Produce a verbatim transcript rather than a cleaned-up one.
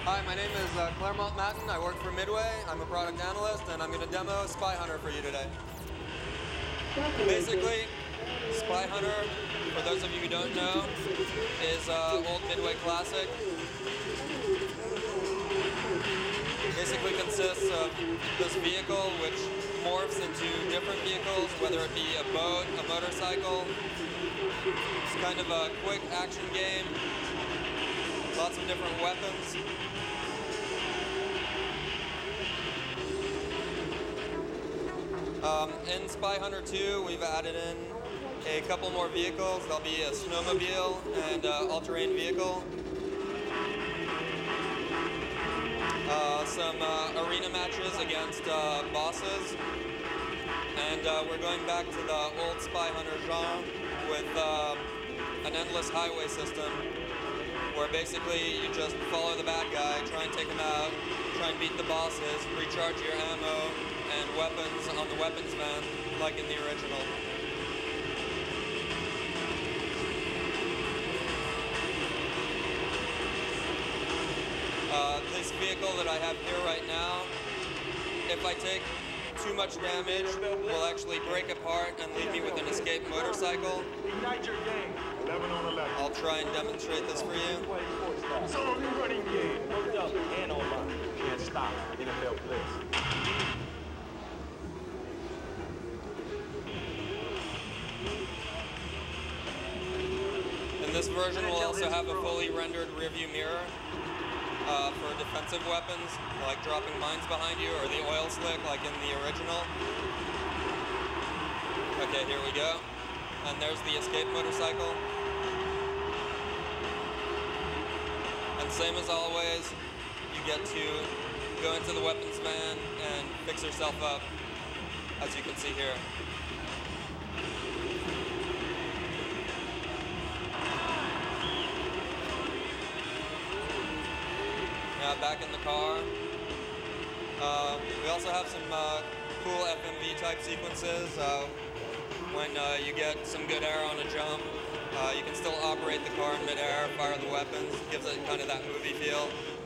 Hi, my name is uh, Claremont Matten. I work for Midway. I'm a product analyst, and I'm going to demo Spy Hunter for you today. Basically, Spy Hunter, for those of you who don't know, is an uh, old Midway classic. Basically consists of this vehicle, which morphs into different vehicles, whether it be a boat, a motorcycle. It's kind of a quick action game. Lots of different weapons. Um, in Spy Hunter two, we've added in a couple more vehicles. There'll be a snowmobile and an all-terrain vehicle. Uh, some uh, arena matches against uh, bosses. And uh, we're going back to the old Spy Hunter genre with uh, an endless highway system, where basically you just follow the bad guy, try and take him out, try and beat the bosses, recharge your ammo and weapons on the weapons van, like in the original. Uh, this vehicle that I have here right now, if I take too much damage, will actually break apart and leave me with an escaped motorcycle. Ignite your game. eleven on eleven. I'll try and demonstrate this for you. It's on the running game. Hooked up and online. Can't stop. N F L Blitz. In this version, we'll also have a fully rendered rearview mirror uh, for defensive weapons, like dropping mines behind you, or the oil slick, like in the original. Okay, here we go. And there's the escape motorcycle. And same as always, you get to go into the weapons van and fix yourself up, as you can see here. Yeah, back in the car. Uh, we also have some uh, cool F M V type sequences. Uh, when uh, you get some good air on a jump, uh, you can still operate the car in midair, fire the weapons, gives it kind of that movie feel.